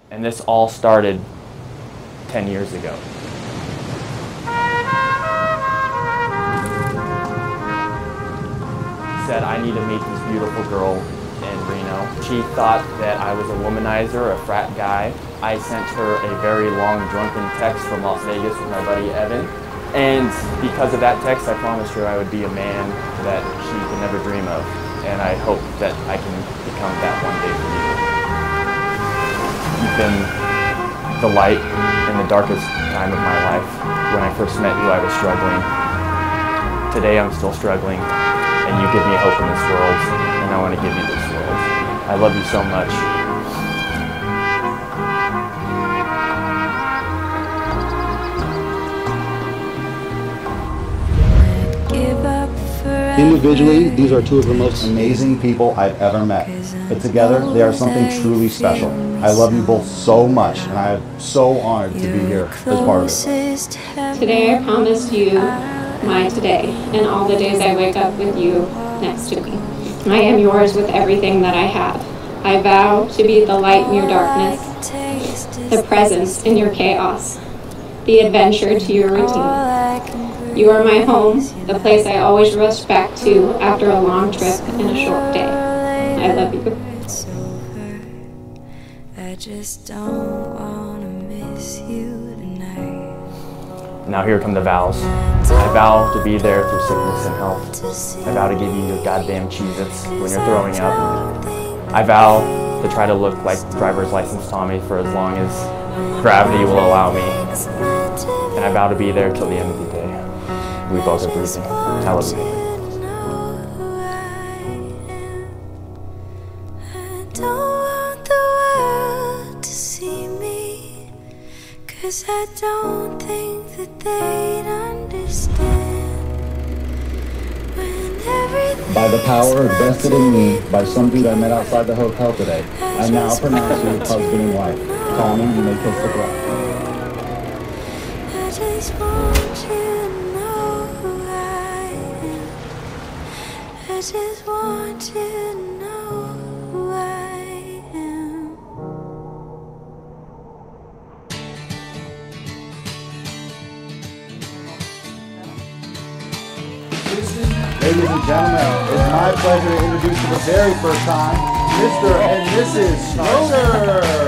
And this all started 10 years ago. Said I need to meet this beautiful girl in Reno. She thought that I was a womanizer, a frat guy. I sent her a very long drunken text from Las Vegas with my buddy Evan. And because of that text, I promised her I would be a man that she could never dream of. And I hope that I can become that one day for you. You've been the light in the darkest time of my life. When I first met you, I was struggling. Today, I'm still struggling. And you give me hope in this world, and I want to give you this world. I love you so much. Individually, these are two of the most amazing people I've ever met. But together, they are something truly special. I love you both so much, and I am so honored to be here as part of it. Today, I promised you my today, and all the days I wake up with you next to me. I am yours with everything that I have. I vow to be the light in your darkness, the presence in your chaos, the adventure to your routine. You are my home, the place I always rush back to after a long trip and a short day. I love you. I just don't wanna miss you tonight. Now here come the vows. I vow to be there through sickness and health. I vow to give you your goddamn Cheez-Its when you're throwing up. I vow to try to look like driver's license Tommy for as long as gravity will allow me. And I vow to be there till the end of the day. We both are breathing. I love you. I don't want the world to see me, 'cause I don't think that they'd understand when everything. By the power vested in me by some dude I met outside the hotel today, I now pronounce you husband and wife. Call me, you may kiss the ground. I just want you to know who I am. I just want you to know who I am. Ladies and gentlemen, it's my pleasure to introduce for the very first time, Mr. and Mrs. Schroeder.